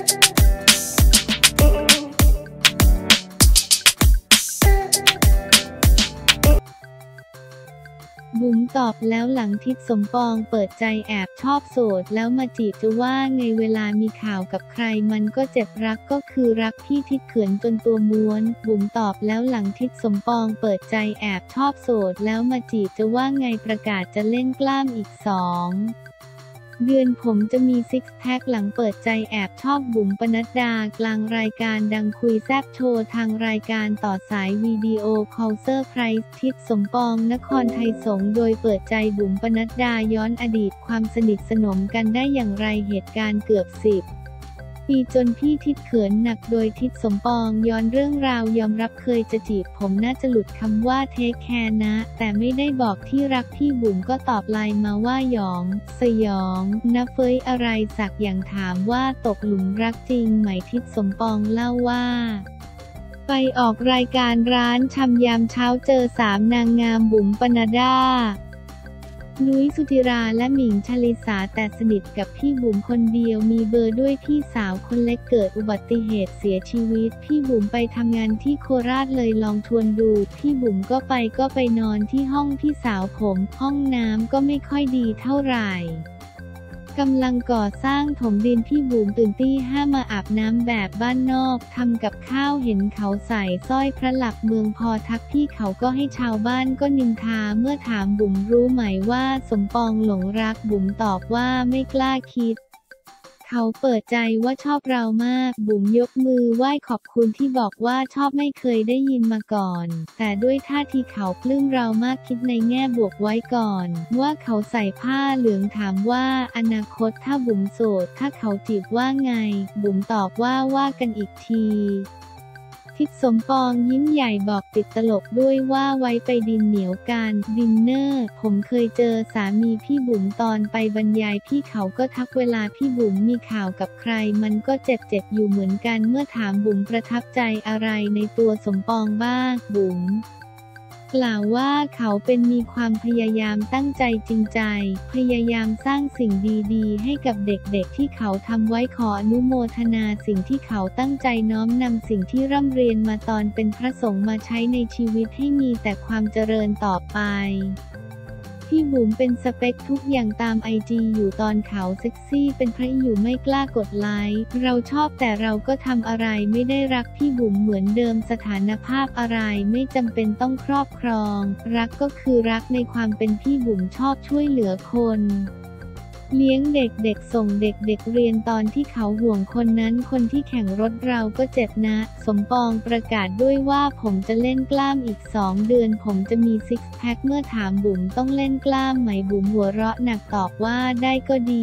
บุ๋มตอบแล้วหลังทิศสมปองเปิดใจแอบชอบโสดแล้วมาจีบจะว่าไงเวลามีข่าวกับใครมันก็เจ็บรักก็คือรักพี่ทิศเขินจนตัวม้วนบุ๋มตอบแล้วหลังทิศสมปองเปิดใจแอบชอบโสดแล้วมาจีบจะว่าไงประกาศจะเล่นกล้ามอีก2 เดือนผมจะมีซิกแพคหลังเปิดใจแอบชอบบุ๋มปนัดดากลางรายการดังคุยแซบโชว์ทางรายการต่อสายวิดีโอคอลเซอร์ไพรส์ทิศสมปองนครไทยสงฆ์โดยเปิดใจบุ๋มปนัดดาย้อนอดีตความสนิทสนมกันได้อย่างไรเหตุการณ์เกือบ10 ปีจนพี่ทิศเขินหนักโดยทิศสมปองย้อนเรื่องราวยอมรับเคยจะจีบผมน่าจะหลุดคำว่าเทคแคร์นะแต่ไม่ได้บอกที่รักพี่บุ๋มก็ตอบไลน์มาว่าหยองสยองนะเฟยอะไรสักอย่างถามว่าตกหลุมรักจริงไหมทิศสมปองเล่าว่าไปออกรายการร้านชำยามเช้าเจอ3 นางงามบุ๋มปนัดดานุ้ยสุธิราและหมิงชลิสาแต่สนิทกับพี่บุ๋มคนเดียวมีเบอร์ด้วยพี่สาวคนเล็กเกิดอุบัติเหตุเสียชีวิตพี่บุ๋มไปทำงานที่โคราชเลยลองชวนดูพี่บุ๋มก็ไปนอนที่ห้องพี่สาวผมห้องน้ำก็ไม่ค่อยดีเท่าไหร่กำลังก่อสร้างถมดินพี่บุ๋มตื่นตี 5มาอาบน้ำแบบบ้านนอกทำกับข้าวเห็นเขาใส่สร้อยพระหลักเมืองพอทักพี่เขาก็ให้ชาวบ้านก็นินทาเมื่อถามบุ๋มรู้ไหมว่าสมปองหลงรักบุ๋มตอบว่าไม่กล้าคิดเขาเปิดใจว่าชอบเรามากบุ๋มยกมือไหว้ขอบคุณที่บอกว่าชอบไม่เคยได้ยินมาก่อนแต่ด้วยท่าทีเขาปลื้มเรามากคิดในแง่บวกไว้ก่อนว่าเขาใส่ผ้าเหลืองถามว่าอนาคตถ้าบุ๋มโสดถ้าเขาจีบว่าไงบุ๋มตอบว่ากันอีกทีทิศสมปองยิ้มใหญ่บอกติดตลกด้วยว่าไว้ไปดินเหนียวกันดินเนอร์ผมเคยเจอสามีพี่บุ๋มตอนไปบรรยายพี่เขาก็ทักเวลาพี่บุ๋มมีข่าวกับใครมันก็เจ็บอยู่เหมือนกันเมื่อถามบุ๋มประทับใจอะไรในตัวสมปองบ้างบุ๋มกล่าวว่าเขาเป็นมีความพยายามตั้งใจจริงใจพยายามสร้างสิ่งดีๆให้กับเด็กๆที่เขาทำไว้ขออนุโมทนาสิ่งที่เขาตั้งใจน้อมนำสิ่งที่ร่ำเรียนมาตอนเป็นพระสงฆ์มาใช้ในชีวิตให้มีแต่ความเจริญต่อไปพี่บุ๋มเป็นสเปคทุกอย่างตามไอจีอยู่ตอนเขาเซ็กซี่เป็นพระอยู่ไม่กล้ากดไลค์เราชอบแต่เราก็ทำอะไรไม่ได้รักพี่บุ๋มเหมือนเดิมสถานภาพอะไรไม่จำเป็นต้องครอบครองรักก็คือรักในความเป็นพี่บุ๋มชอบช่วยเหลือคนเลี้ยงเด็กๆส่งเด็กๆเรียนตอนที่เขาห่วงคนนั้นคนที่แข่งรถเราก็เจ็บนะสมปองประกาศด้วยว่าผมจะเล่นกล้ามอีก2 เดือนผมจะมีซิกแพคเมื่อถามบุ๋มต้องเล่นกล้ามไหมบุ๋มหัวเราะหนักตอบว่าได้ก็ดี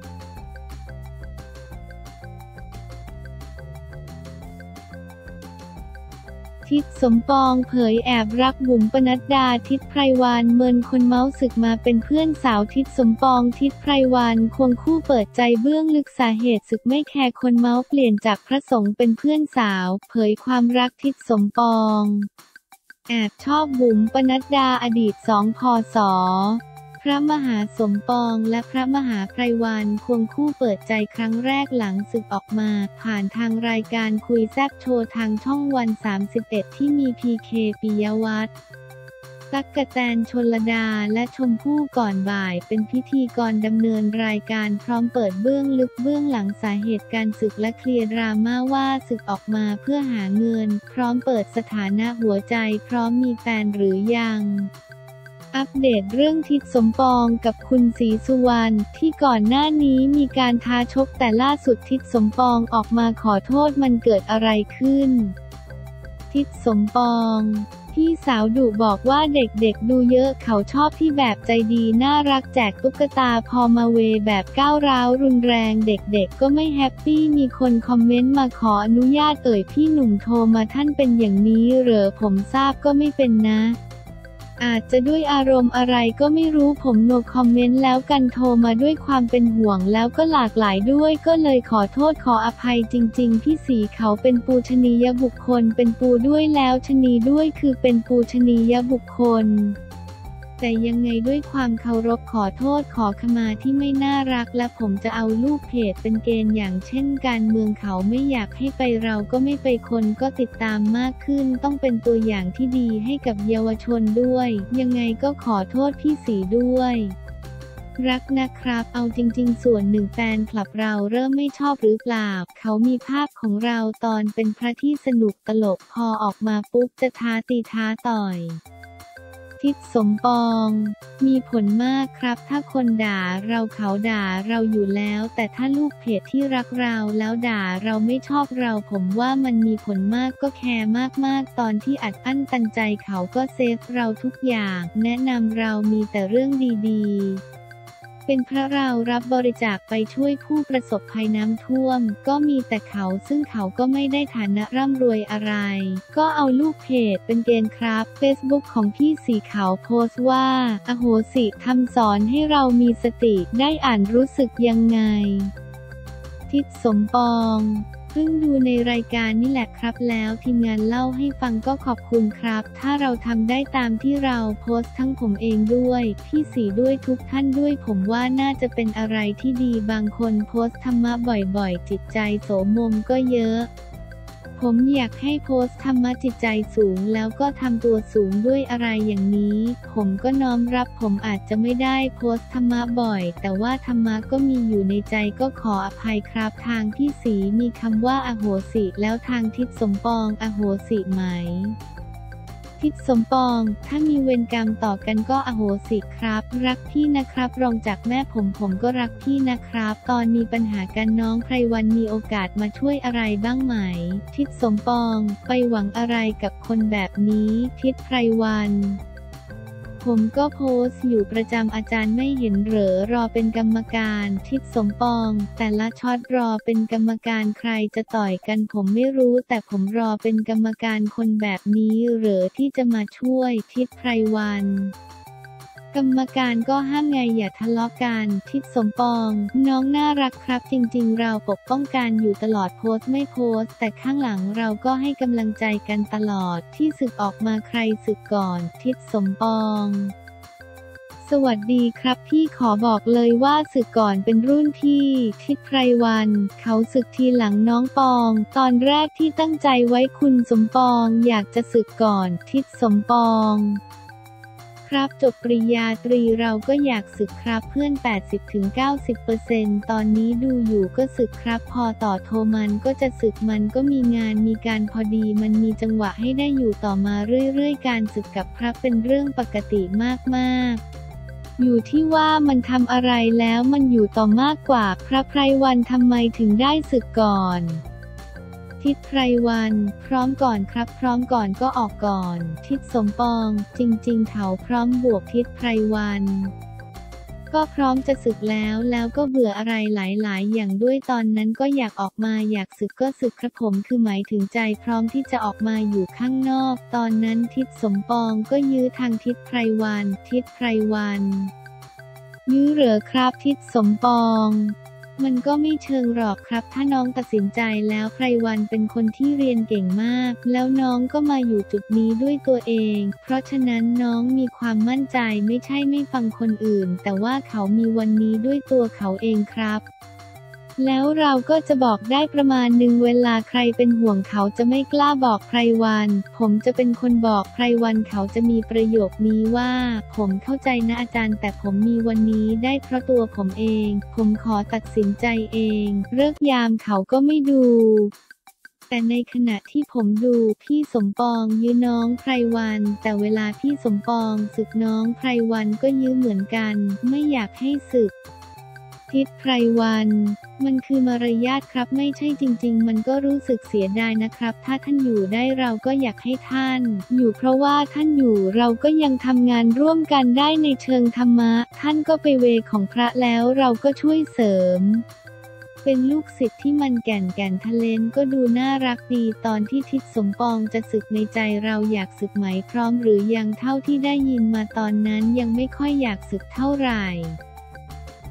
ทิศสมปองเผยแอบรักบุ๋มปนัดดาทิศไพรวรรณเมินคนเมาส์ศึกมาเป็นเพื่อนสาวทิศสมปองทิศไพรวรรณควงคู่เปิดใจเบื้องลึกสาเหตุศึกไม่แคร์คนเมาส์เปลี่ยนจากพระสงฆ์เป็นเพื่อนสาวเผยความรักทิศสมปองแอบชอบบุ๋มปนัดดาอดีต2 พศพระมหาสมปองและพระมหาไพรวรรณควงคู่เปิดใจครั้งแรกหลังศึกออกมาผ่านทางรายการคุยแซบโชว์ทางช่องวัน31ที่มีพีเคปิยวัฒน์ตั๊กแตนชลดาและชมพู่ก่อนบ่ายเป็นพิธีกรดำเนินรายการพร้อมเปิดเบื้องลึกเบื้องหลังสาเหตุการศึกและเคลียร์ดราม่าว่าศึกออกมาเพื่อหาเงินพร้อมเปิดสถานะหัวใจพร้อมมีแฟนหรือยังอัปเดตเรื่องทิศสมปองกับคุณศรีสุวรรณที่ก่อนหน้านี้มีการท้าชกแต่ล่าสุดทิศสมปองออกมาขอโทษมันเกิดอะไรขึ้นทิศสมปองพี่สาวดุบอกว่าเด็กๆดูเยอะเขาชอบที่แบบใจดีน่ารักแจกตุ๊กตาพอมาเวแบบก้าวร้าวรุนแรงเด็กๆก็ไม่แฮปปี้มีคนคอมเมนต์มาขออนุญาตพี่หนุ่มโทรมาท่านเป็นอย่างนี้เหรอผมทราบก็ไม่เป็นนะอาจจะด้วยอารมณ์อะไรก็ไม่รู้ผมโนคอมเมนต์แล้วกันโทรมาด้วยความเป็นห่วงแล้วก็หลากหลายด้วยก็เลยขอโทษขออภัยจริงๆพี่สีเขาเป็นปูชนียบุคคลเป็นปูด้วยแล้วชนีด้วยคือเป็นปูชนียบุคคลแต่ยังไงด้วยความเคารพขอโทษขอขมาที่ไม่น่ารักและผมจะเอาลูกเพจเป็นเกณฑ์อย่างเช่นการเมืองเขาไม่อยากให้ไปเราก็ไม่ไปคนก็ติดตามมากขึ้นต้องเป็นตัวอย่างที่ดีให้กับเยาวชนด้วยยังไงก็ขอโทษพี่สีด้วยรักนะครับเอาจริงๆส่วนหนึ่งแฟนคลับเราเริ่มไม่ชอบหรือเปล่าเขามีภาพของเราตอนเป็นพระที่สนุกตลกพอออกมาปุ๊บจะท้าตีท้าต่อยทิศสมปองมีผลมากครับถ้าคนด่าเราเขาด่าเราอยู่แล้วแต่ถ้าลูกเพจที่รักเราแล้วด่าเราไม่ชอบเราผมว่ามันมีผลมากก็แคร์มากๆตอนที่อัดอั้นตันใจเขาก็เซฟเราทุกอย่างแนะนำเรามีแต่เรื่องดีๆเป็นเพราะเรารับบริจาคไปช่วยผู้ประสบภัยน้ำท่วมก็มีแต่เขาซึ่งเขาก็ไม่ได้ฐานะร่ำรวยอะไรก็เอาลูกเพจเป็นเกณฑ์ครับ Facebook ของพี่สีขาวโพสต์ว่าอโหสิทำสอนให้เรามีสติได้อ่านรู้สึกยังไงทิศสมปองเพิ่งดูในรายการนี่แหละครับแล้วทีมงานเล่าให้ฟังก็ขอบคุณครับถ้าเราทำได้ตามที่เราโพสต์ทั้งผมเองด้วยพี่สีด้วยทุกท่านด้วยผมว่าน่าจะเป็นอะไรที่ดีบางคนโพสต์ธรรมะบ่อยๆจิตใจโสมมก็เยอะผมอยากให้โพสต์ธรรมะจิตใจสูงแล้วก็ทำตัวสูงด้วยอะไรอย่างนี้ผมก็น้อมรับผมอาจจะไม่ได้โพสต์ธรรมะบ่อยแต่ว่าธรรมะก็มีอยู่ในใจก็ขออภัยครับทางพี่สีมีคำว่าอโหสิแล้วทางทิศสมปองอโหสิไหมทิศสมปองถ้ามีเวรกรรมต่อกันก็อโหสิครับรักพี่นะครับรองจากแม่ผมก็รักพี่นะครับตอนมีปัญหากันน้องไพรวันมีโอกาสมาช่วยอะไรบ้างไหมทิศสมปองไปหวังอะไรกับคนแบบนี้ทิศไพรวันผมก็โพสต์อยู่ประจำอาจารย์ไม่เห็นเหรอรอเป็นกรรมการทิศสมปองแต่ละช็อตรอเป็นกรรมการใครจะต่อยกันผมไม่รู้แต่ผมรอเป็นกรรมการคนแบบนี้เหรอที่จะมาช่วยทิศไพรวันกรรมการก็ห้ามไงอย่าทะเลาะกันทิศสมปองน้องน่ารักครับจริงๆเราปกป้องกันอยู่ตลอดโพสต์ไม่โพสต์แต่ข้างหลังเราก็ให้กำลังใจกันตลอดที่ศึกออกมาใครศึกก่อนทิศสมปองสวัสดีครับพี่ขอบอกเลยว่าศึกก่อนเป็นรุ่นพี่ทิศไพรวันเขาศึกทีหลังน้องปองตอนแรกที่ตั้งใจไว้คุณสมปองอยากจะศึกก่อนทิศสมปองครับจบปริญญาตรีเราก็อยากศึกครับเพื่อน 80-90% ตอนนี้ดูอยู่ก็ศึกครับพอต่อโทมันก็จะศึกมันก็มีงานมีการพอดีมันมีจังหวะให้ได้อยู่ต่อมาเรื่อยๆการศึกกับพระเป็นเรื่องปกติมากๆอยู่ที่ว่ามันทำอะไรแล้วมันอยู่ต่อมากกว่าพระไพรวันทำไมถึงได้ศึกก่อนทิศไพรวันพร้อมก่อนครับพร้อมก่อนก็ออกก่อนทิศสมปองจริงๆเขาพร้อมบวกทิศไพรวันก็พร้อมจะศึกแล้วก็เบื่ออะไรหลายๆอย่างด้วยตอนนั้นก็อยากออกมาอยากศึกก็ศึกครับผมคือหมายถึงใจพร้อมที่จะออกมาอยู่ข้างนอกตอนนั้นทิศสมปองก็ยื้อทางทิศไพรวันทิศไพรวันยื้อเหรอครับทิศสมปองมันก็ไม่เชิงหรอกครับถ้าน้องตัดสินใจแล้วไพรวันเป็นคนที่เรียนเก่งมากแล้วน้องก็มาอยู่จุดนี้ด้วยตัวเองเพราะฉะนั้นน้องมีความมั่นใจไม่ใช่ไม่ฟังคนอื่นแต่ว่าเขามีวันนี้ด้วยตัวเขาเองครับแล้วเราก็จะบอกได้ประมาณหนึ่งเวลาใครเป็นห่วงเขาจะไม่กล้าบอกไพรวันผมจะเป็นคนบอกไพรวันเขาจะมีประโยคนี้ว่าผมเข้าใจนะอาจารย์แต่ผมมีวันนี้ได้เพราะตัวผมเองผมขอตัดสินใจเองฤกษ์ยามเขาก็ไม่ดูแต่ในขณะที่ผมดูพี่สมปองยื้อน้องไพรวันแต่เวลาพี่สมปองศึกน้องไพรวันก็ยื้อเหมือนกันไม่อยากให้ศึกทิศไพรวันมันคือมารยาทครับไม่ใช่จริงๆมันก็รู้สึกเสียดายนะครับถ้าท่านอยู่ได้เราก็อยากให้ท่านอยู่เพราะว่าท่านอยู่เราก็ยังทำงานร่วมกันได้ในเชิงธรรมะท่านก็ไปเวของพระแล้วเราก็ช่วยเสริมเป็นลูกศิษย์ที่มันแก่นทะเลนก็ดูน่ารักดีตอนที่ทิศสมปองจะศึกในใจเราอยากศึกไหมพร้อมหรือยังเท่าที่ได้ยินมาตอนนั้นยังไม่ค่อยอยากศึกเท่าไหร่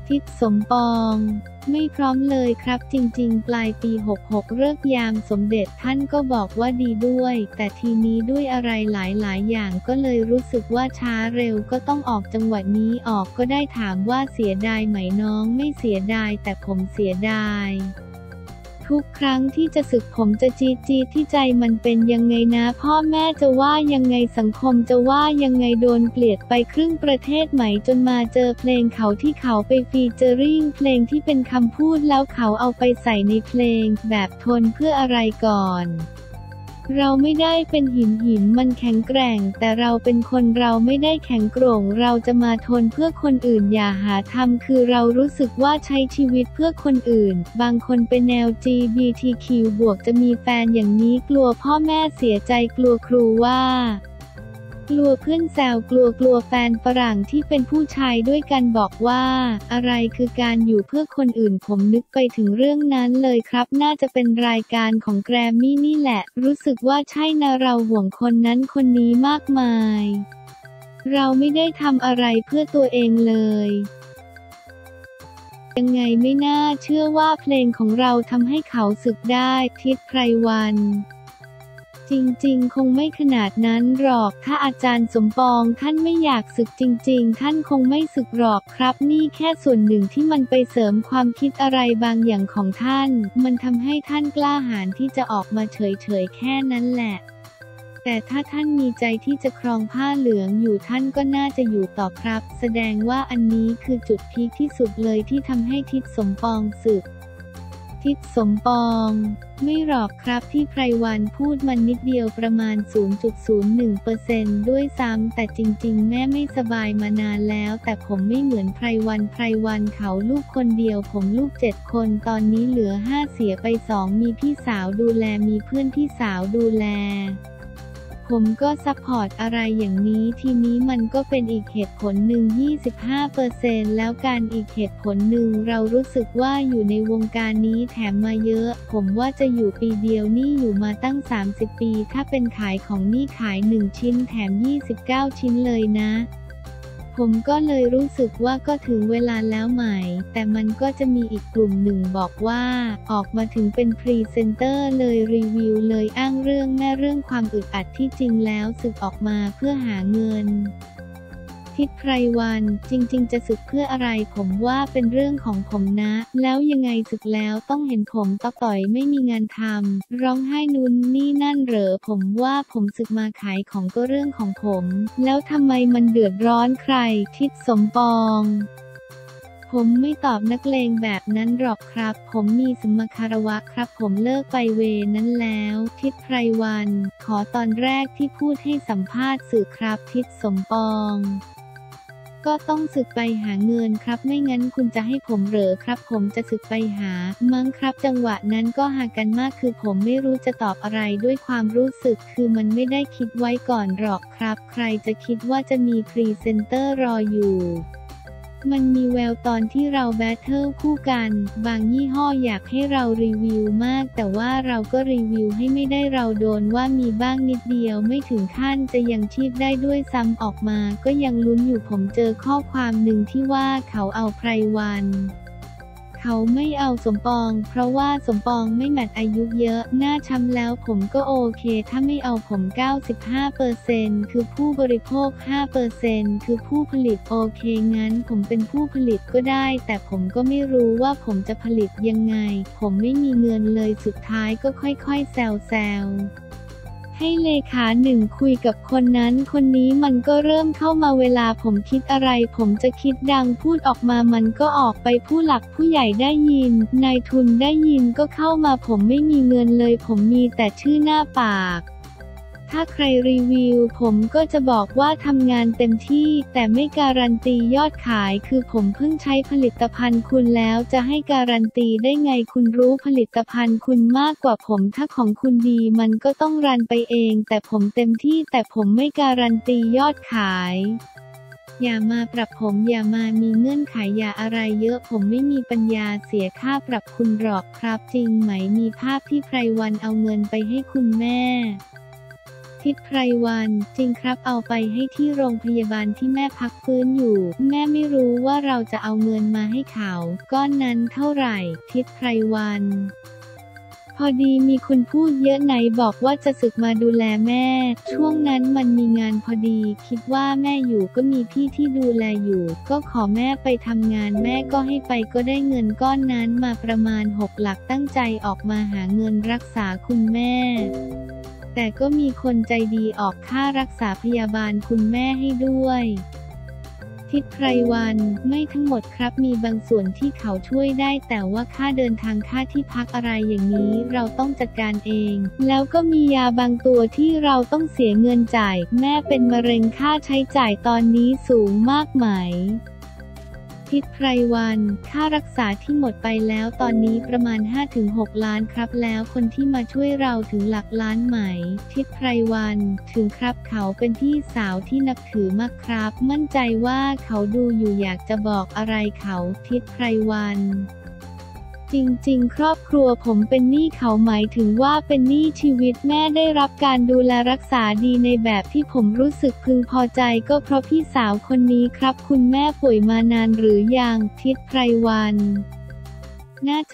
ทิศสมปองไม่พร้อมเลยครับจริงๆปลายปี66ฤกษ์ยามสมเด็จท่านก็บอกว่าดีด้วยแต่ทีนี้ด้วยอะไรหลายๆอย่างก็เลยรู้สึกว่าช้าเร็วก็ต้องออกจังหวะนี้ออกก็ได้ถามว่าเสียดายไหมน้องไม่เสียดายแต่ผมเสียดายทุกครั้งที่จะสึกผมจะจี๊ดที่ใจมันเป็นยังไงนะพ่อแม่จะว่ายังไงสังคมจะว่ายังไงโดนเกลียดไปครึ่งประเทศไหมจนมาเจอเพลงเขาที่เขาไปฟีเจอริ่งเพลงที่เป็นคำพูดแล้วเขาเอาไปใส่ในเพลงแบบทนเพื่ออะไรก่อนเราไม่ได้เป็นหินมันแข็งแกร่งแต่เราเป็นคนเราไม่ได้แข็งโกร่งเราจะมาทนเพื่อคนอื่นอย่าหาทำคือเรารู้สึกว่าใช้ชีวิตเพื่อคนอื่นบางคนเป็นแนว LGBTQ บวกจะมีแฟนอย่างนี้กลัวพ่อแม่เสียใจกลัวครูว่ากลัวเพื่อนแซวกลัวแฟนฝรั่งที่เป็นผู้ชายด้วยกันบอกว่าอะไรคือการอยู่เพื่อคนอื่นผมนึกไปถึงเรื่องนั้นเลยครับน่าจะเป็นรายการของแกรมมี่นี่แหละรู้สึกว่าใช่นะเราห่วงคนนั้นคนนี้มากมายเราไม่ได้ทำอะไรเพื่อตัวเองเลยยังไงไม่น่าเชื่อว่าเพลงของเราทำให้เขาสึกได้ทิศไพรวันจริงๆคงไม่ขนาดนั้นหรอกถ้าอาจารย์สมปองท่านไม่อยากสึกจริงๆท่านคงไม่สึกหรอกครับนี่แค่ส่วนหนึ่งที่มันไปเสริมความคิดอะไรบางอย่างของท่านมันทำให้ท่านกล้าหาญที่จะออกมาเฉยๆแค่นั้นแหละแต่ถ้าท่านมีใจที่จะครองผ้าเหลืองอยู่ท่านก็น่าจะอยู่ต่อครับแสดงว่าอันนี้คือจุดพีคที่สุดเลยที่ทำให้ทิศสมปองสึกทิศสมปองไม่หรอกครับที่ไพรวันพูดมันนิดเดียวประมาณ 0.01% ด้วยซ้ำแต่จริงๆแม่ไม่สบายมานานแล้วแต่ผมไม่เหมือนไพรวันเขาลูกคนเดียวผมลูก7คนตอนนี้เหลือ5เสียไป2มีพี่สาวดูแลมีเพื่อนพี่สาวดูแลผมก็ซัพพอร์ตอะไรอย่างนี้ทีนี้มันก็เป็นอีกเหตุผลหนึ่ง 25% แล้วการอีกเหตุผลหนึ่งเรารู้สึกว่าอยู่ในวงการนี้แถมมาเยอะผมว่าจะอยู่ปีเดียวนี่อยู่มาตั้ง30ปีถ้าเป็นขายของนี่ขาย1ชิ้นแถม29ชิ้นเลยนะผมก็เลยรู้สึกว่าก็ถึงเวลาแล้วใหม่แต่มันก็จะมีอีกกลุ่มหนึ่งบอกว่าออกมาถึงเป็นพรีเซนเตอร์เลยรีวิวเลยอ้างเรื่องแม่เรื่องความอึดอัดที่จริงแล้วสึกออกมาเพื่อหาเงินทิศไพรวันจริงๆจะสึกเพื่ออะไรผมว่าเป็นเรื่องของผมนะแล้วยังไงสึกแล้วต้องเห็นผมต่อยไม่มีงานทำร้องไห้นู่นนี่นั่นเหรอผมว่าผมสึกมาขายของก็เรื่องของผมแล้วทำไมมันเดือดร้อนใครทิศสมปองผมไม่ตอบนักเลงแบบนั้นหรอกครับผมมีสัมมาคารวะครับผมเลิกไปเวนั้นแล้วทิศไพรวันขอตอนแรกที่พูดให้สัมภาษณ์สื่อครับทิศสมปองก็ต้องสึกไปหาเงินครับไม่งั้นคุณจะให้ผมเหรอครับผมจะสึกไปหามั้งครับจังหวะนั้นก็หากันมากคือผมไม่รู้จะตอบอะไรด้วยความรู้สึกคือมันไม่ได้คิดไว้ก่อนหรอกครับใครจะคิดว่าจะมีพรีเซนเตอร์รออยู่มันมีแววตอนที่เราแบทเทิลคู่กันบางยี่ห้ออยากให้เรารีวิวมากแต่ว่าเราก็รีวิวให้ไม่ได้เราโดนว่ามีบ้างนิดเดียวไม่ถึงขั้นจะยังชีพได้ด้วยซ้ำออกมาก็ยังลุ้นอยู่ผมเจอข้อความหนึ่งที่ว่าเขาเอาไพรวันเขาไม่เอาสมปองเพราะว่าสมปองไม่แมทอายุเยอะหน้าช้ำแล้วผมก็โอเคถ้าไม่เอาผม 95% คือผู้บริโภค 5% คือผู้ผลิตโอเคงั้นผมเป็นผู้ผลิตก็ได้แต่ผมก็ไม่รู้ว่าผมจะผลิตยังไงผมไม่มีเงินเลยสุดท้ายก็ค่อยๆแซวให้เลขาหนึ่งคุยกับคนนั้นคนนี้มันก็เริ่มเข้ามาเวลาผมคิดอะไรผมจะคิดดังพูดออกมามันก็ออกไปผู้หลักผู้ใหญ่ได้ยินนายทุนได้ยินก็เข้ามาผมไม่มีเงินเลยผมมีแต่ชื่อหน้าปากถ้าใครรีวิวผมก็จะบอกว่าทำงานเต็มที่แต่ไม่การันตียอดขายคือผมเพิ่งใช้ผลิตภัณฑ์คุณแล้วจะให้การันตีได้ไงคุณรู้ผลิตภัณฑ์คุณมากกว่าผมถ้าของคุณดีมันก็ต้องรันไปเองแต่ผมเต็มที่แต่ผมไม่การันตียอดขายอย่ามาปรับผมอย่ามามีเงื่อนไขอย่าอะไรเยอะผมไม่มีปัญญาเสียค่าปรับคุณหรอกครับจริงไหมมีภาพที่ไพรวันเอาเงินไปให้คุณแม่ทิทิศไพรวรรณจริงครับเอาไปให้ที่โรงพยาบาลที่แม่พักฟื้นอยู่แม่ไม่รู้ว่าเราจะเอาเงินมาให้เขาก้อนนั้นเท่าไหร่ทิศไพรวรรณพอดีมีคนพูดเยอะไหนบอกว่าจะสึกมาดูแลแม่ช่วงนั้นมันมีงานพอดีคิดว่าแม่อยู่ก็มีพี่ที่ดูแลอยู่ก็ขอแม่ไปทำงานแม่ก็ให้ไปก็ได้เงินก้อนนั้นมาประมาณ6 หลักตั้งใจออกมาหาเงินรักษาคุณแม่แต่ก็มีคนใจดีออกค่ารักษาพยาบาลคุณแม่ให้ด้วยทิศไพรวรรณไม่ทั้งหมดครับมีบางส่วนที่เขาช่วยได้แต่ว่าค่าเดินทางค่าที่พักอะไรอย่างนี้เราต้องจัดการเองแล้วก็มียาบางตัวที่เราต้องเสียเงินจ่ายแม่เป็นมะเร็งค่าใช้จ่ายตอนนี้สูงมากไหมทิศไพรวรรณค่ารักษาที่หมดไปแล้วตอนนี้ประมาณ 5-6 ล้านครับแล้วคนที่มาช่วยเราถึงหลักล้านไหมทิศไพรวรรณถึงครับเขาเป็นพี่สาวที่นับถือมากครับมั่นใจว่าเขาดูอยู่อยากจะบอกอะไรเขาทิศไพรวรรณจริงๆครอบครัวผมเป็นหนี้เขาหมายถึงว่าเป็นหนี้ชีวิตแม่ได้รับการดูแลรักษาดีในแบบที่ผมรู้สึกพึงพอใจก็เพราะพี่สาวคนนี้ครับคุณแม่ป่วยมานานหรือยังทิศไพรวรรณน่าจะ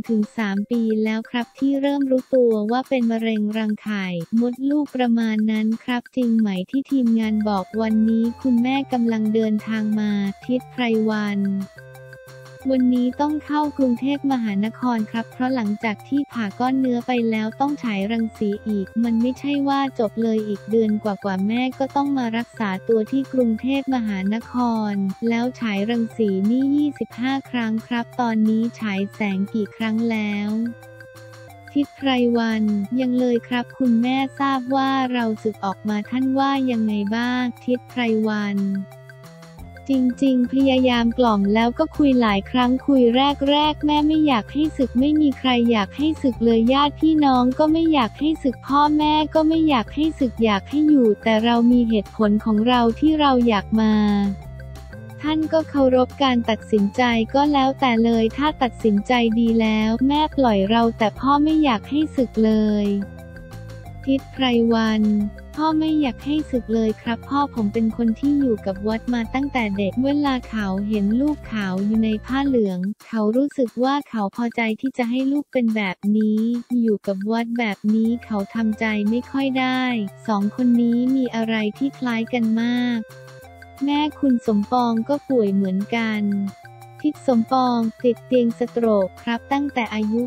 2-3 ปีแล้วครับที่เริ่มรู้ตัวว่าเป็นมะเร็งรังไข่มดลูกประมาณนั้นครับจริงไหมที่ทีมงานบอกวันนี้คุณแม่กำลังเดินทางมาทิศไพรวรรณวันนี้ต้องเข้ากรุงเทพมหานครครับเพราะหลังจากที่ผ่าก้อนเนื้อไปแล้วต้องฉายรังสีอีกมันไม่ใช่ว่าจบเลยอีกเดือนกว่าแม่ก็ต้องมารักษาตัวที่กรุงเทพมหานครแล้วฉายรังสีนี่25 ครั้งครับตอนนี้ฉายแสงกี่ครั้งแล้วทิศไพรวรรณยังเลยครับคุณแม่ทราบว่าเราสึกออกมาท่านว่ายังไงบ้างทิศไพรวรรณจริงๆพยายามกล่อมแล้วก็คุยหลายครั้งคุยแรกแม่ไม่อยากให้สึกไม่มีใครอยากให้สึกเลยญาติพี่น้องก็ไม่อยากให้สึกพ่อแม่ก็ไม่อยากให้สึกอยากให้อยู่แต่เรามีเหตุผลของเราที่เราอยากมาท่านก็เคารพการตัดสินใจก็แล้วแต่เลยถ้าตัดสินใจดีแล้วแม่ปล่อยเราแต่พ่อไม่อยากให้สึกเลยทิศไพรวรรณพ่อไม่อยากให้สึกเลยครับพ่อผมเป็นคนที่อยู่กับวัดมาตั้งแต่เด็กเวลาเขาเห็นลูกเขาอยู่ในผ้าเหลืองเขารู้สึกว่าเขาพอใจที่จะให้ลูกเป็นแบบนี้อยู่กับวัดแบบนี้เขาทำใจไม่ค่อยได้2 คนนี้มีอะไรที่คล้ายกันมากแม่คุณสมปองก็ป่วยเหมือนกันทิศสมปองติดเตียงสโตรกครับตั้งแต่อายุ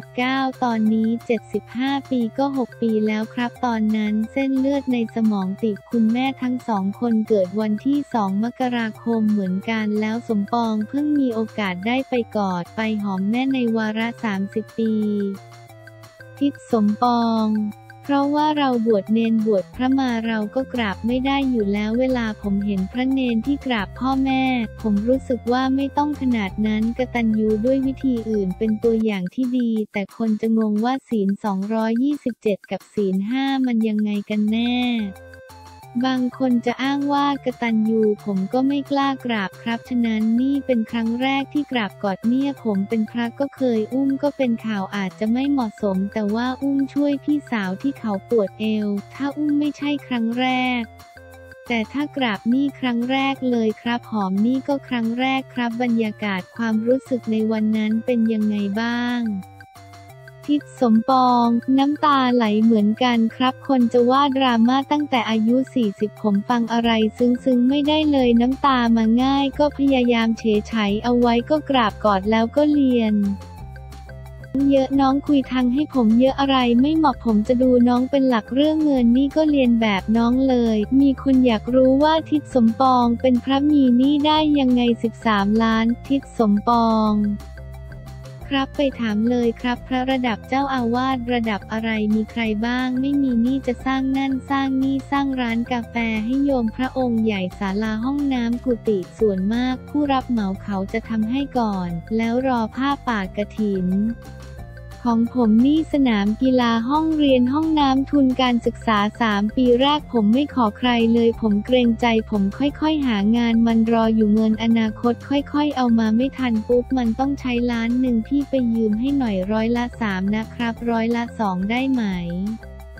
69ตอนนี้75 ปีก็6 ปีแล้วครับตอนนั้นเส้นเลือดในสมองตีบคุณแม่ทั้ง2 คนเกิดวันที่2 มกราคมเหมือนกันแล้วสมปองเพิ่งมีโอกาสได้ไปกอดไปหอมแม่ในวาระ30 ปีทิศสมปองเพราะว่าเราบวชเนนบวชพระมาเราก็กราบไม่ได้อยู่แล้วเวลาผมเห็นพระเนนที่กราบพ่อแม่ผมรู้สึกว่าไม่ต้องขนาดนั้นกตัญญูด้วยวิธีอื่นเป็นตัวอย่างที่ดีแต่คนจะงงว่าศีล227กับศีล5มันยังไงกันแน่บางคนจะอ้างว่ากตัญญูผมก็ไม่กล้ากราบครับฉะนั้นนี่เป็นครั้งแรกที่กราบกอดเนี่ยผมเป็นพระก็เคยอุ้มก็เป็นข่าวอาจจะไม่เหมาะสมแต่ว่าอุ้มช่วยพี่สาวที่เขาปวดเอวถ้าอุ้มไม่ใช่ครั้งแรกแต่ถ้ากราบนี่ครั้งแรกเลยครับหอมนี่ก็ครั้งแรกครับบรรยากาศความรู้สึกในวันนั้นเป็นยังไงบ้างทิศสมปองน้ำตาไหลเหมือนกันครับคนจะว่าดราม่าตั้งแต่อายุ40ผมฟังอะไรซึ้งไม่ได้เลยน้ำตามาง่ายก็พยายามเฉยไฉเอาไว้ก็กราบกอดแล้วก็เรียนเยอะน้องคุยทางให้ผมเยอะอะไรไม่เหมาะผมจะดูน้องเป็นหลักเรื่องเงินนี่ก็เรียนแบบน้องเลยมีคนอยากรู้ว่าทิศสมปองเป็นพระมีหนี้ได้ยังไง13 ล้านทิศสมปองครับไปถามเลยครับพระระดับเจ้าอาวาสระดับอะไรมีใครบ้างไม่มีหนี้จะสร้างนั่นสร้างนี่สร้างร้านกาแฟให้โยมพระองค์ใหญ่ศาลาห้องน้ำกุฏิส่วนมากผู้รับเหมาเขาจะทำให้ก่อนแล้วรอผ้าป่ากฐินของผมนี่สนามกีฬาห้องเรียนห้องน้ำทุนการศึกษา3 ปีแรกผมไม่ขอใครเลยผมเกรงใจผมค่อยๆหางานมันรออยู่เงินอนาคตค่อยๆเอามาไม่ทันปุ๊บมันต้องใช้1 ล้านพี่ไปยืมให้หน่อย3%นะครับ2%ได้ไหม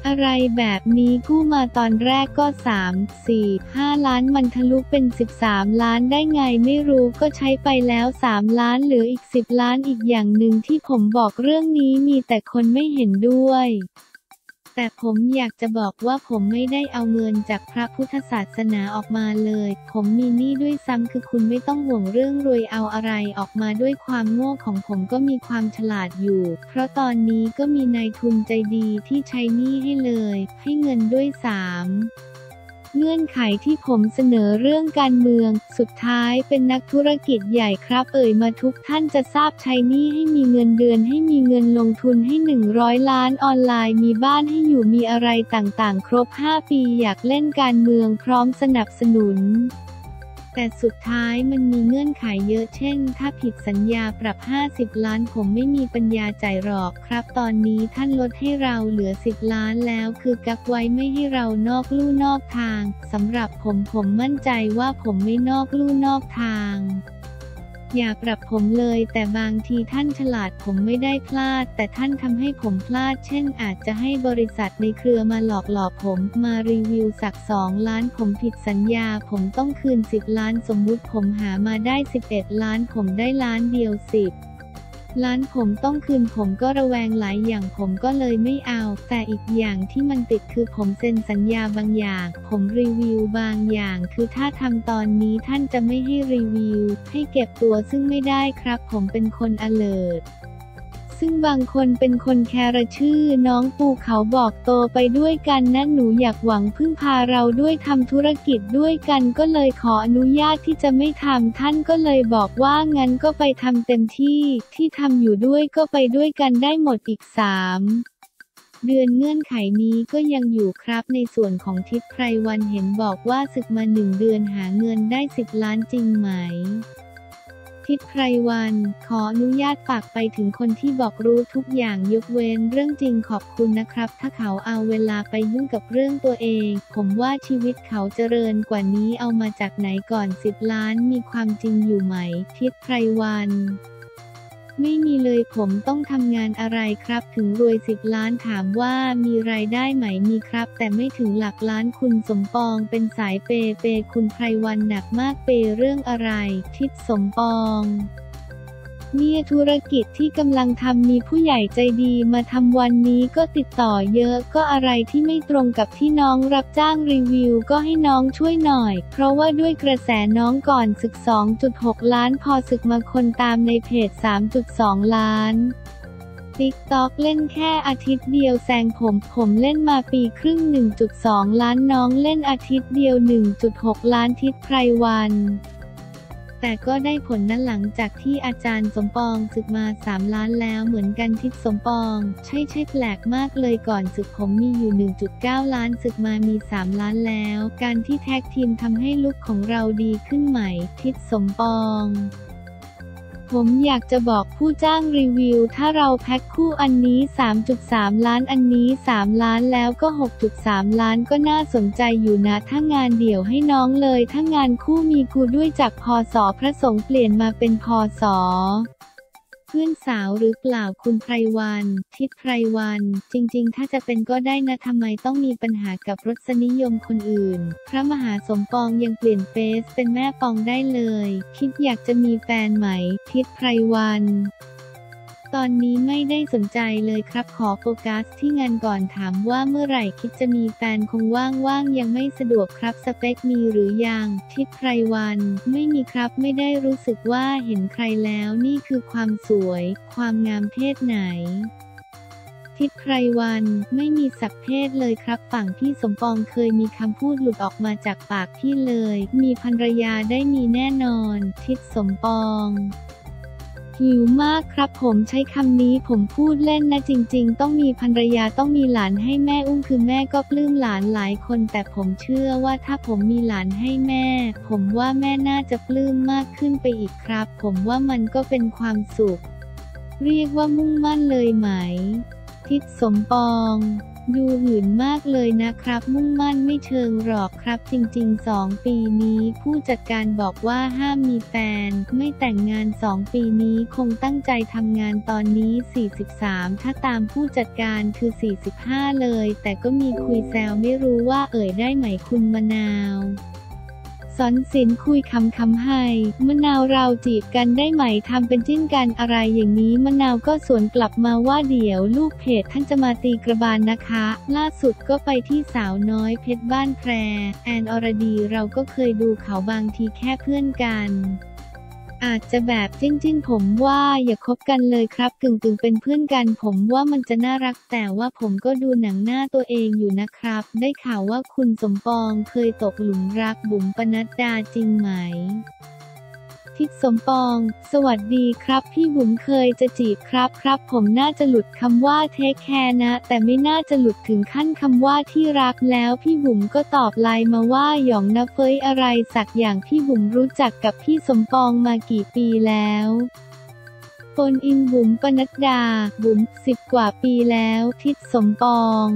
อะไรแบบนี้กู้มาตอนแรกก็3 4 5 ล้านมันทะลุเป็น13 ล้านได้ไงไม่รู้ก็ใช้ไปแล้ว3 ล้านเหลืออีก10 ล้านอีกอย่างหนึ่งที่ผมบอกเรื่องนี้มีแต่คนไม่เห็นด้วยแต่ผมอยากจะบอกว่าผมไม่ได้เอาเงินจากพระพุทธศาสนาออกมาเลยผมมีหนี้ด้วยซ้ำคือคุณไม่ต้องห่วงเรื่องรวยเอาอะไรออกมาด้วยความโง่ของผมก็มีความฉลาดอยู่เพราะตอนนี้ก็มีนายทุนใจดีที่ใช้หนี้ให้เลยให้เงินด้วย3 เงื่อนไขที่ผมเสนอเรื่องการเมืองสุดท้ายเป็นนักธุรกิจใหญ่ครับมาทุกท่านจะทราบใช้หนี้ให้มีเงินเดือนให้มีเงินลงทุนให้100 ล้านออนไลน์มีบ้านให้อยู่มีอะไรต่างๆครบ5 ปีอยากเล่นการเมืองพร้อมสนับสนุนแต่สุดท้ายมันมีเงื่อนไขเยอะเช่นถ้าผิดสัญญาปรับ50 ล้านผมไม่มีปัญญาจ่ายหรอกครับตอนนี้ท่านลดให้เราเหลือ10 ล้านแล้วคือกักไว้ไม่ให้เรานอกลู่นอกทางสำหรับผมมั่นใจว่าผมไม่นอกลู่นอกทางอย่าปรับผมเลยแต่บางทีท่านฉลาดผมไม่ได้พลาดแต่ท่านทำให้ผมพลาดเช่นอาจจะให้บริษัทในเครือมาหลอกผมมารีวิวสัก2 ล้านผมผิดสัญญาผมต้องคืน10 ล้านสมมุติผมหามาได้11 ล้านผมได้ล้านเดียว10 ล้านผมต้องคืนผมก็ระแวงหลายอย่างผมก็เลยไม่เอาแต่อีกอย่างที่มันติดคือผมเซ็นสัญญาบางอย่างผมรีวิวบางอย่างคือถ้าทำตอนนี้ท่านจะไม่ให้รีวิวให้เก็บตัวซึ่งไม่ได้ครับผมเป็นคนalertซึ่งบางคนเป็นคนแคร์ชื่อน้องปูเขาบอกโตไปด้วยกันนะหนูอยากหวังพึ่งพาเราด้วยทำธุรกิจด้วยกันก็เลยขออนุญาตที่จะไม่ทำท่านก็เลยบอกว่างั้นก็ไปทำเต็มที่ทำอยู่ด้วยก็ไปด้วยกันได้หมดอีก3 เดือนเงื่อนไขนี้ก็ยังอยู่ครับในส่วนของทิศไพรวันเห็นบอกว่าศึกมา1 เดือนหาเงินได้10 ล้านจริงไหมทิศไพรวันขออนุญาตฝากไปถึงคนที่บอกรู้ทุกอย่างยกเว้นเรื่องจริงขอบคุณนะครับถ้าเขาเอาเวลาไปยุ่งกับเรื่องตัวเองผมว่าชีวิตเขาเจริญกว่านี้เอามาจากไหนก่อน10 ล้านมีความจริงอยู่ไหมทิศไพรวันไม่มีเลยผมต้องทำงานอะไรครับถึงรวย10 ล้านถามว่ามีรายได้ไหมมีครับแต่ไม่ถึงหลักล้านคุณสมปองเป็นสายเปคุณไพรวันหนักมากเปเรื่องอะไรทิศสมปองเนี่ยธุรกิจที่กำลังทำมีผู้ใหญ่ใจดีมาทำวันนี้ก็ติดต่อเยอะก็อะไรที่ไม่ตรงกับที่น้องรับจ้างรีวิวก็ให้น้องช่วยหน่อยเพราะว่าด้วยกระแสน้องก่อนศึก 2.6 ล้านพอศึกมาคนตามในเพจ 3.2 ล้านTikTok เล่นแค่อาทิตย์เดียวแซงผมเล่นมาปีครึ่ง 1.2 ล้านน้องเล่นอาทิตย์เดียว 1.6 ล้านทิศไพรวันแต่ก็ได้ผลนั้นหลังจากที่อาจารย์สมปองศึกมา3 ล้านแล้วเหมือนกันทิศสมปองใช่แปลกมากเลยก่อนศึกผมมีอยู่ 1.9 ล้านศึกมามี3 ล้านแล้วการที่แท็กทีมทำให้ลุคของเราดีขึ้นไหมทิศสมปองผมอยากจะบอกผู้จ้างรีวิวถ้าเราแพ็คคู่อันนี้ 3.3 ล้านอันนี้3 ล้านแล้วก็ 6.3 ล้านก็น่าสนใจอยู่นะถ้างานเดี่ยวให้น้องเลยถ้างานคู่มีกูด้วยจากพศพระสงฆ์เปลี่ยนมาเป็นพศเพื่อนสาวหรือเปล่าคุณไพรวันทิศไพรวันจริงๆถ้าจะเป็นก็ได้นะทำไมต้องมีปัญหากับรสนิยมคนอื่นพระมหาสมปองยังเปลี่ยนเฟซเป็นแม่ปองได้เลยคิดอยากจะมีแฟนไหมทิศไพรวันตอนนี้ไม่ได้สนใจเลยครับขอโฟกัสที่งานก่อนถามว่าเมื่อไหร่คิดจะมีแฟนคงว่างๆยังไม่สะดวกครับสเปคมีหรือยังทิศไพรวันไม่มีครับไม่ได้รู้สึกว่าเห็นใครแล้วนี่คือความสวยความงามเพศไหนทิศไพรวันไม่มีศักดิ์เพศเลยครับฝั่งพี่สมปองเคยมีคำพูดหลุดออกมาจากปากพี่เลยมีภรรยาได้มีแน่นอนทิศสมปองหิวมากครับผมใช้คำนี้ผมพูดเล่นนะจริงๆต้องมีภรรยาต้องมีหลานให้แม่อุ้มคือแม่ก็ปลื้มหลานหลายคนแต่ผมเชื่อว่าถ้าผมมีหลานให้แม่ผมว่าแม่น่าจะปลื้มมากขึ้นไปอีกครับผมว่ามันก็เป็นความสุขเรียกว่ามุ่งมั่นเลยไหมทิศสมปองดูหื่นมากเลยนะครับมุ่งมั่นไม่เชิงหรอกครับจริงๆ2 ปีนี้ผู้จัดการบอกว่าห้ามมีแฟนไม่แต่งงาน2 ปีนี้คงตั้งใจทำงานตอนนี้43ถ้าตามผู้จัดการคือ45เลยแต่ก็มีคุยแซวไม่รู้ว่าเอ่ยได้ไหมคุณมะนาวสอนศิลป์คุยคำให้มะนาวเราจีบกันได้ไหมทำเป็นจิ้นกันอะไรอย่างนี้มะนาวก็สวนกลับมาว่าเดี๋ยวลูกเพจท่านจะมาตีกระบาลนะคะล่าสุดก็ไปที่สาวน้อยเพชรบ้านแพรแอนอรดีเราก็เคยดูเขาบางทีแค่เพื่อนกันอาจจะแบบจิ้นผมว่าอย่าคบกันเลยครับกึ่งเป็นเพื่อนกันผมว่ามันจะน่ารักแต่ว่าผมก็ดูหนังหน้าตัวเองอยู่นะครับได้ข่าวว่าคุณสมปองเคยตกหลุมรักบุ๋มปนัดดาจริงไหมทิศสมปองสวัสดีครับพี่บุ๋มเคยจะจีบครับผมน่าจะหลุดคำว่าเทคแคร์นะแต่ไม่น่าจะหลุดถึงขั้นคำว่าที่รักแล้วพี่บุ๋มก็ตอบไลน์มาว่าหยองนะเฟ้ยอะไรสักอย่างพี่บุ๋มรู้จักกับพี่สมปองมากี่ปีแล้วโฟนอินบุ๋มปนัดดาบุ๋ม10 กว่าปีแล้วทิศสมปอง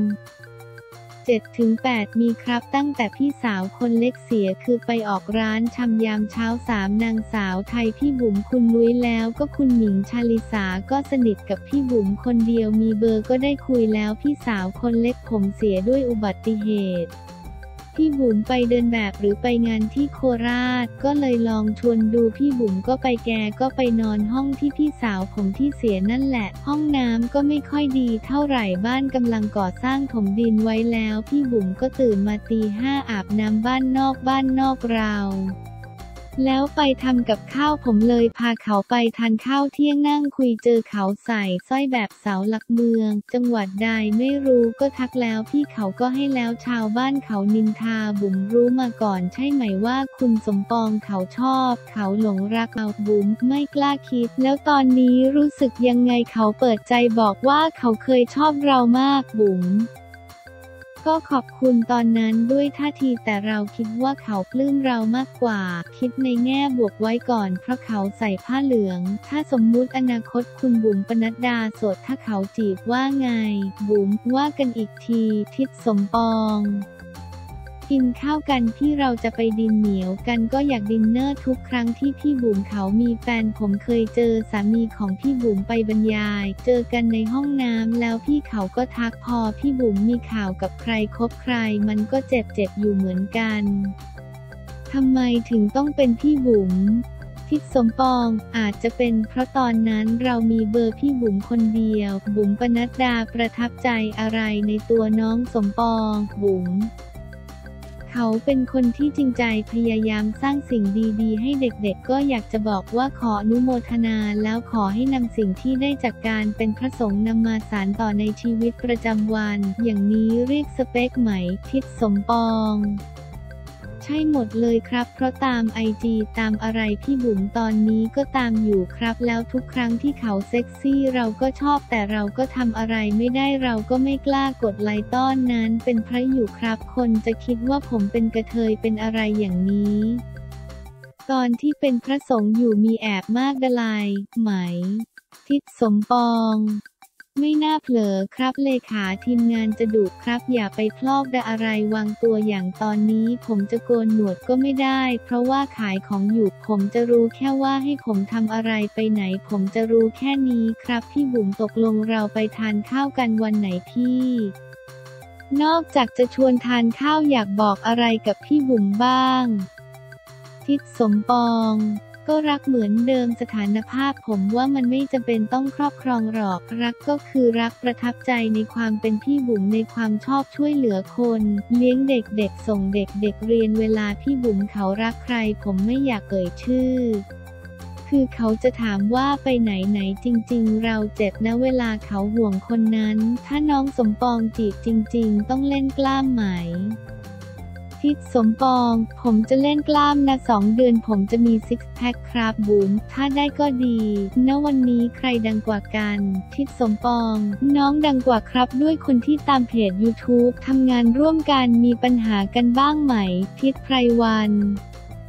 7-8 มีครับตั้งแต่พี่สาวคนเล็กเสียคือไปออกร้านชำยามเช้า3นางสาวไทยพี่บุ๋มคุณนุ้ยแล้วก็คุณหมิงชาลิสาก็สนิทกับพี่บุ๋มคนเดียวมีเบอร์ก็ได้คุยแล้วพี่สาวคนเล็กผมเสียด้วยอุบัติเหตุพี่บุ๋มไปเดินแบบหรือไปงานที่โคราชก็เลยลองชวนดูพี่บุ๋มก็ไปแกก็ไปนอนห้องที่พี่สาวผมที่เสียนั่นแหละห้องน้ำก็ไม่ค่อยดีเท่าไหร่บ้านกำลังก่อสร้างถมดินไว้แล้วพี่บุ๋มก็ตื่นมาตี5อาบน้ำบ้านนอกเราแล้วไปทำกับข้าวผมเลยพาเขาไปทานข้าวเที่ยงนั่งคุยเจอเขาใส่สร้อยแบบเสาหลักเมืองจังหวัดใดไม่รู้ก็ทักแล้วพี่เขาก็ให้แล้วชาวบ้านเขานินทาบุ๋มรู้มาก่อนใช่ไหมว่าคุณสมปองเขาชอบเขาหลงรักเราบุ๋มไม่กล้าคิดแล้วตอนนี้รู้สึกยังไงเขาเปิดใจบอกว่าเขาเคยชอบเรามากบุ๋มก็ขอบคุณตอนนั้นด้วยท่าทีแต่เราคิดว่าเขาปลื้มเรามากกว่าคิดในแง่บวกไว้ก่อนเพราะเขาใส่ผ้าเหลืองถ้าสมมุติอนาคตคุณบุ๋มปนัดดาโสดถ้าเขาจีบว่าไงบุ๋มว่ากันอีกทีทิศสมปองกินข้าวกันที่เราจะไปดินเหนียวกันก็อยากดินเนอร์ทุกครั้งที่พี่บุ๋มเขามีแฟนผมเคยเจอสามีของพี่บุ๋มไปบรรยายเจอกันในห้องน้ำแล้วพี่เขาก็ทักพอพี่บุ๋มมีข่าวกับใครคบใครมันก็เจ็บอยู่เหมือนกันทำไมถึงต้องเป็นพี่บุ๋มทิศสมปองอาจจะเป็นเพราะตอนนั้นเรามีเบอร์พี่บุ๋มคนเดียวบุ๋มปนัดดาประทับใจอะไรในตัวน้องสมปองบุ๋มเขาเป็นคนที่จริงใจพยายามสร้างสิ่งดีๆให้เด็กๆก็อยากจะบอกว่าขออนุโมทนาแล้วขอให้นำสิ่งที่ได้จากการเป็นพระสงฆ์นำมาสานต่อในชีวิตประจำวันอย่างนี้เรียกสเปคไหมทิศสมปองใช่หมดเลยครับเพราะตามIGตามอะไรพี่บุ๋มตอนนี้ก็ตามอยู่ครับแล้วทุกครั้งที่เขาเซ็กซี่เราก็ชอบแต่เราก็ทำอะไรไม่ได้เราก็ไม่กล้ากดไลค์ต้อนนั้นเป็นพระอยู่ครับคนจะคิดว่าผมเป็นกระเทยเป็นอะไรอย่างนี้ตอนที่เป็นพระสงฆ์อยู่มีแอบมากดะไลไหมทิศสมปองไม่น่าเผลอครับเลขาทีมงานจะดุครับอย่าไปพลอกดะอะไรวางตัวอย่างตอนนี้ผมจะโกนหนวดก็ไม่ได้เพราะว่าขายของอยู่ผมจะรู้แค่ว่าให้ผมทำอะไรไปไหนผมจะรู้แค่นี้ครับพี่บุ๋มตกลงเราไปทานข้าวกันวันไหนพี่นอกจากจะชวนทานข้าวอยากบอกอะไรกับพี่บุ๋มบ้างทิศสมปองก็รักเหมือนเดิมสถานภาพผมว่ามันไม่จำเป็นต้องครอบครองหรอกรักก็คือรักประทับใจในความเป็นพี่บุ๋มในความชอบช่วยเหลือคนเลี้ยงเด็กๆส่งเด็กๆเรียนเวลาพี่บุ๋มเขารักใครผมไม่อยากเอ่ยชื่อคือเขาจะถามว่าไปไหนจริงๆเราเจ็บนะเวลาเขาห่วงคนนั้นถ้าน้องสมปองจีบจริงๆต้องเล่นกล้ามไหมทิศสมปองผมจะเล่นกล้ามนะ2 เดือนผมจะมีซิกแพคครับบุ๋มถ้าได้ก็ดีณวันนี้ใครดังกว่ากันทิศสมปองน้องดังกว่าครับด้วยคนที่ตามเพจ YouTube ทำงานร่วมกันมีปัญหากันบ้างไหมทิศไพรวัน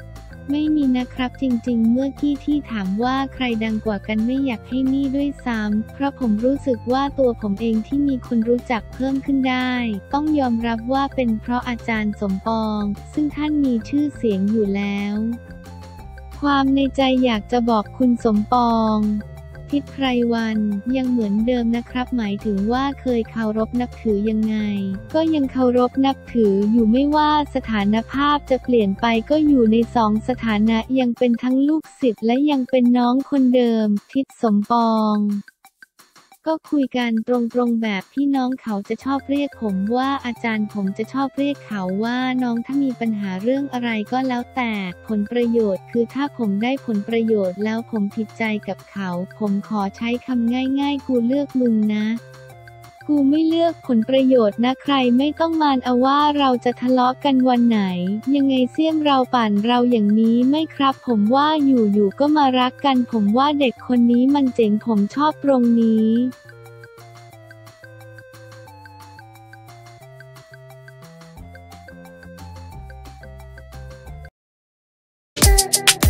ไม่มีนะครับจริงๆเมื่อกี้ที่ถามว่าใครดังกว่ากันไม่อยากให้นี่ด้วยซ้ำเพราะผมรู้สึกว่าตัวผมเองที่มีคนรู้จักเพิ่มขึ้นได้ต้องยอมรับว่าเป็นเพราะอาจารย์สมปองซึ่งท่านมีชื่อเสียงอยู่แล้วความในใจอยากจะบอกคุณสมปองทิศไพรวันยังเหมือนเดิมนะครับหมายถึงว่าเคยเคารพนับถือยังไงก็ยังเคารพนับถืออยู่ไม่ว่าสถานภาพจะเปลี่ยนไปก็อยู่ในสองสถานะยังเป็นทั้งลูกศิษย์และยังเป็นน้องคนเดิมทิศสมปองก็คุยกันตรงๆแบบพี่น้องเขาจะชอบเรียกผมว่าอาจารย์ผมจะชอบเรียกเขาว่าน้องถ้ามีปัญหาเรื่องอะไรก็แล้วแต่ผลประโยชน์คือถ้าผมได้ผลประโยชน์แล้วผมผิดใจกับเขาผมขอใช้คำง่ายๆกูเลือกมึงนะกูไม่เลือกผลประโยชน์นะใครไม่ต้องมานเอาว่าเราจะทะเลาะกันวันไหนยังไงเสี่ยมเราปั่นเราอย่างนี้ไม่ครับผมว่าอยู่ๆก็มารักกันผมว่าเด็กคนนี้มันเจ๋งผมชอบตรงนี้